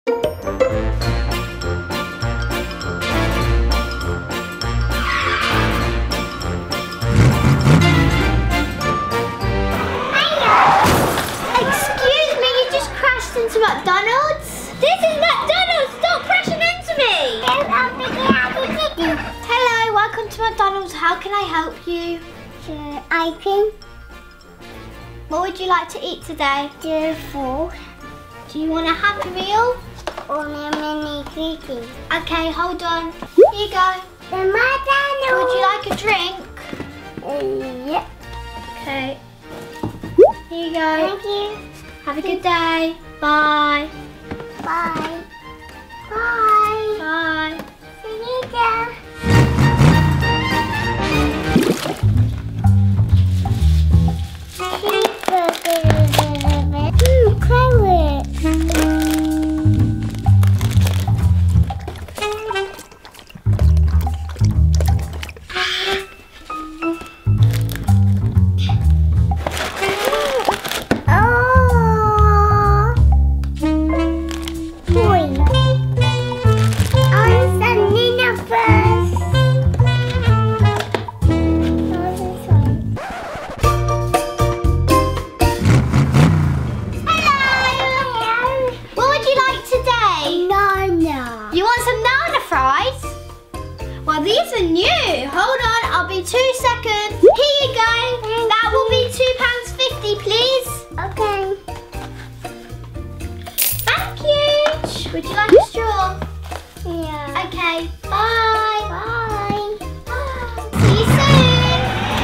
Excuse me, you just crashed into McDonald's? This is McDonald's! Stop crashing into me! Hello, welcome to McDonald's. How can I help you? Ice cream. What would you like to eat today? Food. Do you want a Happy Meal? Or a mini cookie. Okay, hold on. Here you go. The McDonald's. Would you like a drink? Yep. Okay. Here you go. Thank you. Have a good day. Bye. Bye. Bye. Bye. See you later. Well, these are new. Hold on, I'll be 2 seconds. Here you go. That will be £2.50, please. Okay. Thank you. Would you like a straw? Yeah. Okay, bye. Bye. Bye. See you soon.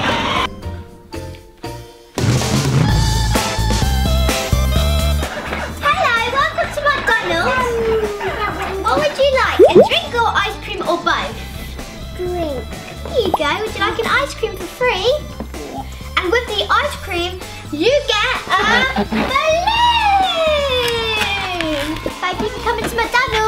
Hello, welcome to McDonald's. What would you like? A drink or ice cream or both? Drink. Here you go. Would you like an ice cream for free? Yeah. And with the ice cream, you get a balloon! Thank you for coming to McDonald's.